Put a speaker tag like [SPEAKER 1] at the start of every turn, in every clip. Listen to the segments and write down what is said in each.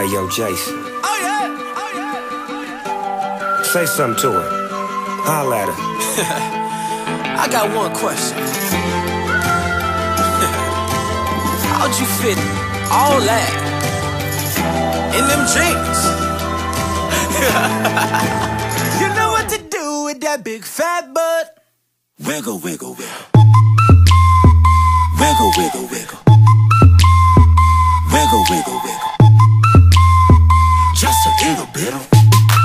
[SPEAKER 1] Hey, yo, Jason.
[SPEAKER 2] Oh yeah, oh yeah.
[SPEAKER 1] Say something to her. Holla at her.
[SPEAKER 2] I got one question. How'd you fit all that in them jeans? You know what to do with that big fat butt. Wiggle, wiggle, wiggle. Wiggle, wiggle, wiggle. Wiggle, wiggle, wiggle. Just a little bit of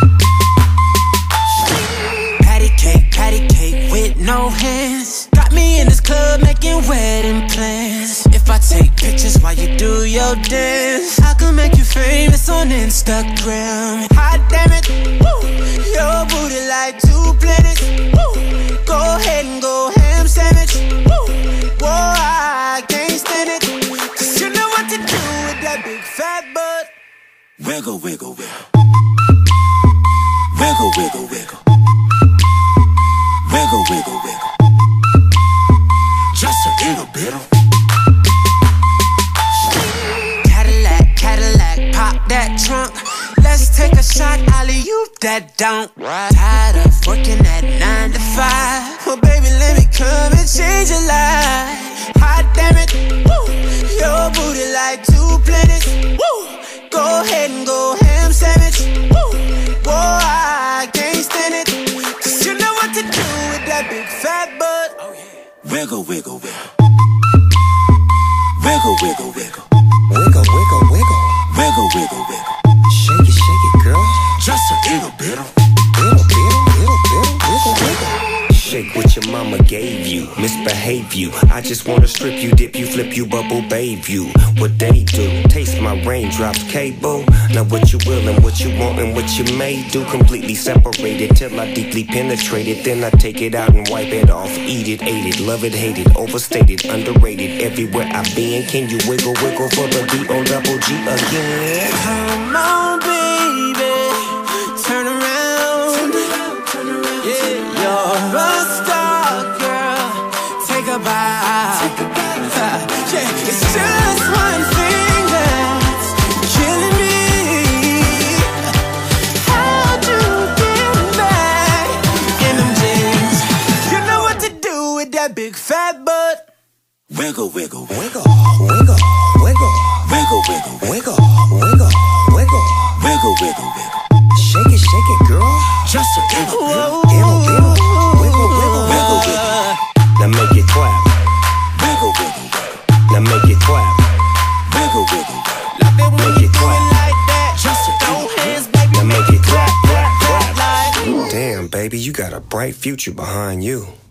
[SPEAKER 2] patty cake with no hands. Got me in this club making wedding plans. If I take pictures while you do your dance, I can make you famous on Instagram. Hot damn it, woo. Your booty like 2 planets, woo. Go ahead and go ham sandwich, woo. Whoa, I can't stand it, 'cause you know what to do with that big fat butt. Wiggle, wiggle, wiggle. Wiggle, wiggle, wiggle. Wiggle, wiggle, wiggle. Just a little bit of Cadillac, Cadillac, pop that trunk. Let's take a shot, alley-oop that don't. Tired of working at 9 to 5. Well, baby, let me come and change your life. Hot damn it, woo. Your booty like 2 planets, woo. Go ahead and go ham sandwich, woo. Whoa, I can't stand it, 'cause you know what to do with that big fat butt. Oh, yeah. Wiggle, wiggle, wiggle. Wiggle, wiggle, wiggle.
[SPEAKER 1] Wiggle, wiggle, wiggle.
[SPEAKER 2] Wiggle, wiggle, wiggle.
[SPEAKER 1] Shake it, girl.
[SPEAKER 2] Just a little bit of
[SPEAKER 1] wiggle, wiggle. Shake what your mama gave you, misbehave you. I just wanna strip you, dip you, flip you, bubble bathe you. What they do, taste my raindrops, cable. Now what you will and what you want and what you may do. Completely separated till I deeply penetrate it. Then I take it out and wipe it off. Eat it, ate it, love it, hate it. Overstated, underrated, everywhere I've been. Can you wiggle, wiggle for the D-O-double-G again?
[SPEAKER 2] Come on, baby, turn around. Yeah, you're a star, girl. Take a bow. Yeah, it's just one thing that's killing me. How'd you get back in them jeans? You know what to do with that big fat butt. Wiggle, wiggle,
[SPEAKER 1] Wiggle, wiggle, wiggle.
[SPEAKER 2] wiggle, wiggle,
[SPEAKER 1] Wiggle, wiggle, wiggle.
[SPEAKER 2] wiggle, wiggle, wiggle.
[SPEAKER 1] Shake it, girl.
[SPEAKER 2] Just a little bit.
[SPEAKER 1] Wiggle, wiggle, wiggle,
[SPEAKER 2] Wiggle, wiggle.
[SPEAKER 1] Now make it clap.
[SPEAKER 2] Wiggle, wiggle, wiggle.
[SPEAKER 1] Now make it clap.
[SPEAKER 2] Wiggle, wiggle, wiggle. Love it when you do it like that. Just a throw hands, baby.
[SPEAKER 1] Now make it clap, clap, clap.
[SPEAKER 2] Like.
[SPEAKER 1] Damn, baby, you got a bright future behind you.